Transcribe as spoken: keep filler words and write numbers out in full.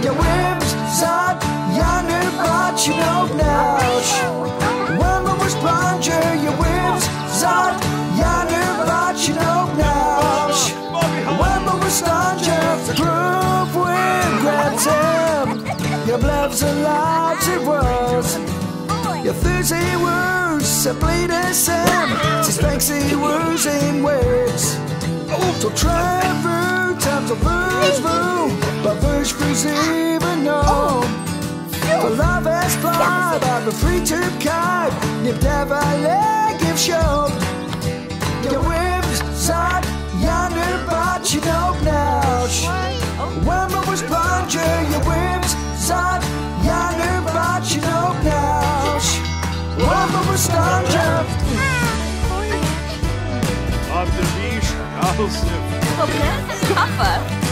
Je whims zat, ja nu wat je ook nou. Wanneer we sponge, je whims zat, ja nu wat je ook nou. Wanneer we sponge, proof with grabs him. Je blijft zo laat ze was. Je thursday words, ze bleed as him. Ze spanksy words in words. So travel, time to verse through, but verse through's even know. For love has fly, but the free to kite. If never let give show. Your whims zat, ja nu wat je ook nou. Wanneer we sponge, your whims zat, ja nu wat je ook nou. Wanneer we sponge. Op de bies, alles. Op de kaffe.